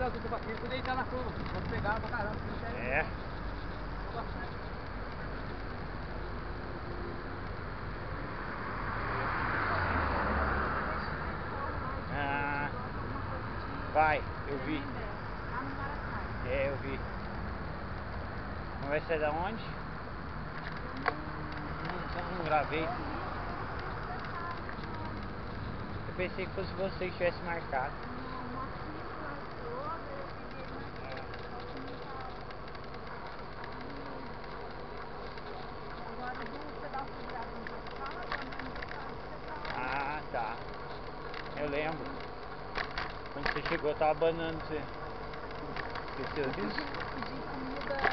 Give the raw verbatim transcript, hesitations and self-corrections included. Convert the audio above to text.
cuidar do paciente, tu deitar na cama, pode pegar pra caramba. É. Ah, vai, eu vi. É, eu vi. Mas vai sair da onde? Não, não gravei. Eu pensei que fosse você que tivesse marcado. Ah, tá. Eu lembro. Quando você chegou, eu tava abanando você. Esqueceu disso?